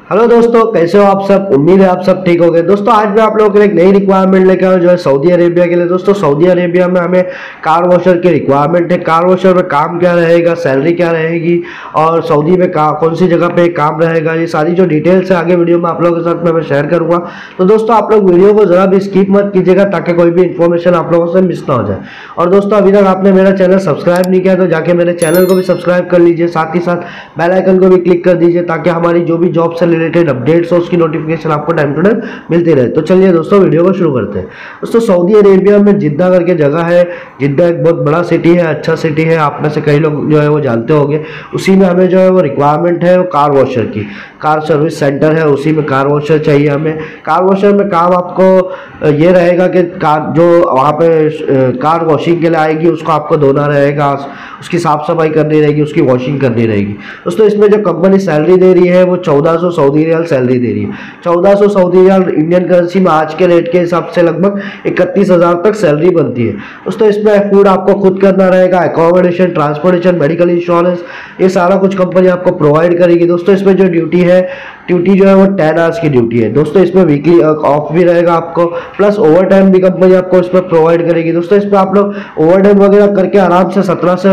Hello दोस्तों, कैसे हो आप सब। उम्मीद है आप सब ठीक हो गए। दोस्तों आज मैं आप लोगों के लिए एक नई रिक्वायरमेट लेकर आया हूं जो है सऊदी अरेबिया के लिए। दोस्तों सऊदी अरेबिया में हमें कार वॉशर की रिक्वायरमेंट है। कार वॉशर में काम क्या रहेगा, सैलरी क्या रहेगी और सऊदी में कौन सी जगह पे काम रहेगा, ये सारी जो डिटेल्स है आगे वीडियो में आप लोगों के साथ मैं शेयर करूंगा। तो दोस्तों आप लोग वीडियो को जरा भी स्किप मत कीजिएगा ताकि कोई भी इन्फॉर्मेशन आप लोगों से मिस ना हो जाए। और दोस्तों अभी तक आपने मेरा चैनल सब्सक्राइब नहीं किया तो जाके मेरे चैनल को भी सब्सक्राइब कर लीजिए, साथ ही साथ बेल आइकन को भी क्लिक कर दीजिए ताकि हमारी जो भी जॉब से रिलेटेड अपडेट्स हो उसकी नोटिफिकेशन आपको टाइम टू टाइम मिलती रहे। तो चलिए दोस्तों वीडियो को शुरू करते हैं। दोस्तों सऊदी अरेबिया में जिद्दा करके जगह है। जिद्दा एक बहुत बड़ा सिटी है, अच्छा सिटी है, आप में से कई लोग जो है वो जानते होंगे। उसी में हमें जो है वो रिक्वायरमेंट है वो कार वॉशर की। कार सर्विस सेंटर है, उसी में कार वॉशर चाहिए हमें। कार वॉशर में काम आपको ये रहेगा कि कार जो वहाँ पे कार वॉशिंग के लिए आएगी उसको आपको धोना रहेगा, उसकी साफ सफाई करनी रहेगी, उसकी वॉशिंग करनी रहेगी। दोस्तों इसमें जो कंपनी सैलरी दे रही है वो 1400 सऊदी रियाल सैलरी दे रही है। 1400 सऊदी रियाल इंडियन करेंसी में आज के रेट के हिसाब से लगभग 31,000 तक सैलरी बनती है। दोस्तों इसमें फूड आपको खुद करना रहेगा, एकोमोडेशन, ट्रांसपोर्टेशन, मेडिकल इंश्योरेंस, ये सारा कुछ कंपनी आपको प्रोवाइड करेगी। दोस्तों इसमें जो ड्यूटी जो है वो 10 आवर्स की ड्यूटी है। दोस्तों इसमें वीकली ऑफ भी रहेगा आपको, प्लस ओवर टाइम भी कंपनी आपको इसमें प्रोवाइड करेगी। दोस्तों इस पर आप लोग ओवर टाइम वगैरह करके आराम से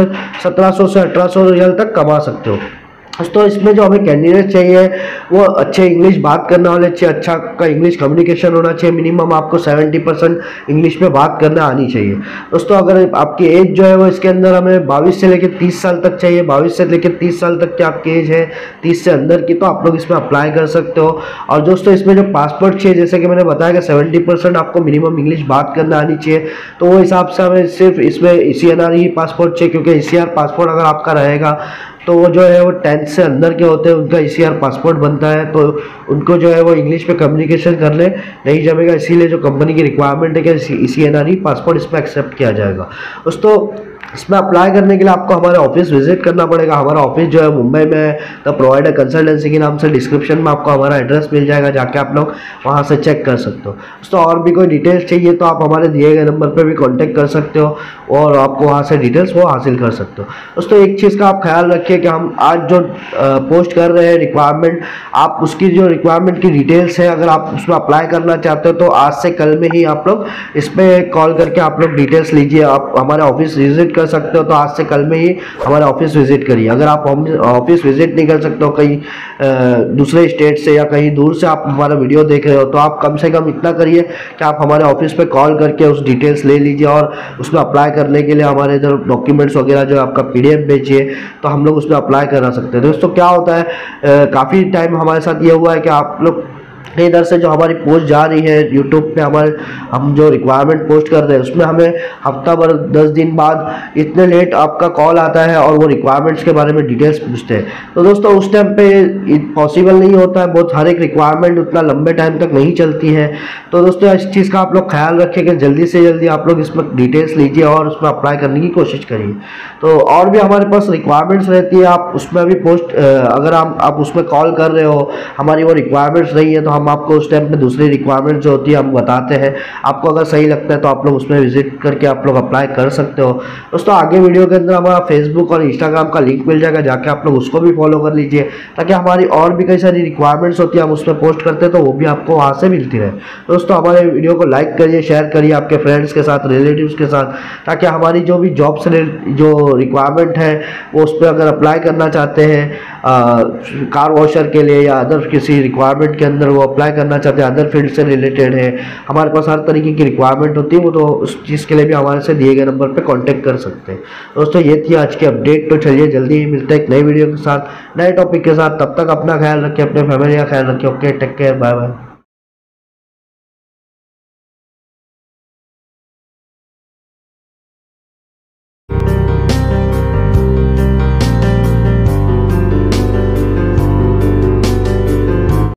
1700 से 1800 रियाल तक कमा सकते हो। दोस्तों इसमें जो हमें कैंडिडेट चाहिए वो अच्छे इंग्लिश बात करने वाले, अच्छा का इंग्लिश कम्युनिकेशन होना चाहिए। मिनिमम आपको 70% इंग्लिश में बात करना आनी चाहिए। दोस्तों अगर आपकी एज जो है वो इसके अंदर हमें 22 से लेकर 30 साल तक चाहिए। 22 से लेकर 30 साल तक की आपकी एज है, 30 से अंदर की, तो आप लोग इसमें अप्लाई कर सकते हो। और दोस्तों इसमें जो पासपोर्ट चाहिए, जैसे कि मैंने बताया कि 70% आपको मिनिमम इंग्लिश बात करना आनी चाहिए। तो वो हिसाब से हमें सिर्फ इसमें ECNR ही पासपोर्ट चाहिए, क्योंकि ECR पासपोर्ट अगर आपका रहेगा तो वो जो है वो 10th से अंदर के होते हैं, उनका ECR पासपोर्ट बनता है, तो उनको जो है वो इंग्लिश में कम्युनिकेशन करने नहीं जमेगा। इसीलिए जो कंपनी की रिक्वायरमेंट है कि ECNR ही पासपोर्ट इसमें एक्सेप्ट किया जाएगा। दोस्तों इसमें अप्लाई करने के लिए आपको हमारे ऑफिस विजिट करना पड़ेगा। हमारा ऑफिस जो है मुंबई में है, द प्रोवाइडर कंसल्टेंसी के नाम से। डिस्क्रिप्शन में आपको हमारा एड्रेस मिल जाएगा, जाके आप लोग वहां से चेक कर सकते हो। दोस्तों और भी कोई डिटेल्स चाहिए तो आप हमारे दिए गए नंबर पर भी कॉन्टेक्ट कर सकते हो और आपको वहाँ से डिटेल्स वो हासिल कर सकते हो। दोस्तों एक चीज़ का आप ख्याल रखिए कि हम आज जो पोस्ट कर रहे हैं रिक्वायरमेंट, आप उसकी जो रिक्वायरमेंट की डिटेल्स है अगर आप उसमें अप्लाई करना चाहते हो तो आज से कल में ही आप लोग इस पर कॉल करके आप लोग डिटेल्स लीजिए। आप हमारे ऑफिस विजिट कर सकते हो तो आज से कल में ही हमारे ऑफिस विजिट करिए। अगर आप ऑफिस विजिट नहीं कर सकते हो, कहीं दूसरे स्टेट से या कहीं दूर से आप हमारा वीडियो देख रहे हो, तो आप कम से कम इतना करिए कि आप हमारे ऑफिस पे कॉल करके उस डिटेल्स ले लीजिए और उसमें अप्लाई करने के लिए हमारे इधर डॉक्यूमेंट्स वगैरह जो आपका PDF भेजिए, तो हम लोग उसमें अप्लाई करना सकते हैं। दोस्तों क्या होता है, काफ़ी टाइम हमारे साथ ये हुआ है कि आप लोग इधर से जो हमारी पोस्ट जा रही है यूट्यूब पे, हम जो रिक्वायरमेंट पोस्ट कर रहे हैं उसमें हमें हफ्ता भर 10 दिन बाद इतने लेट आपका कॉल आता है और वो रिक्वायरमेंट्स के बारे में डिटेल्स पूछते हैं। तो दोस्तों उस टाइम पे पॉसिबल नहीं होता है, बहुत हर एक रिक्वायरमेंट उतना लंबे टाइम तक नहीं चलती है। तो दोस्तों इस चीज़ का आप लोग ख्याल रखें कि जल्दी से जल्दी आप लोग इसमें डिटेल्स लीजिए और उसमें अप्लाई करने की कोशिश करिए। तो और भी हमारे पास रिक्वायरमेंट्स रहती है, आप उसमें भी पोस्ट अगर आप उसमें कॉल कर रहे हो, हमारी वो रिक्वायरमेंट्स नहीं है तो हम आपको उस टाइम पे दूसरी रिक्वायरमेंट जो होती है हम बताते हैं। आपको अगर सही लगता है तो आप लोग उसमें विजिट करके आप लोग अप्लाई कर सकते हो। दोस्तों आगे वीडियो के अंदर हमारा फेसबुक और इंस्टाग्राम का लिंक मिल जाएगा, जाके आप लोग उसको भी फॉलो कर लीजिए ताकि हमारी और भी कई सारी रिक्वायरमेंट्स होती है हम उसमें पोस्ट करते हैं तो वो भी आपको वहाँ से मिलती रहे। दोस्तों हमारे वीडियो को लाइक करिए, शेयर करिए आपके फ्रेंड्स के साथ, रिलेटिव्स के साथ, ताकि हमारी जो भी जॉब से जो रिक्वायरमेंट है वो उस पर अगर अप्लाई करना चाहते हैं कार वॉशर के लिए या अदर किसी रिक्वायरमेंट के अंदर वो अप्लाई करना चाहते हैं, अदर फील्ड से रिलेटेड है, हमारे पास हर तरीके की रिक्वायरमेंट होती है, वो तो उस चीज़ के लिए भी हमारे से दिए गए नंबर पे कांटेक्ट कर सकते हैं। दोस्तों ये थी आज की अपडेट। तो चलिए जल्दी ही मिलते हैं एक नई वीडियो के साथ, नए टॉपिक के साथ। तब तक अपना ख्याल रखिए, अपने फैमिली का ख्याल रखिए। Okay, take care, bye bye.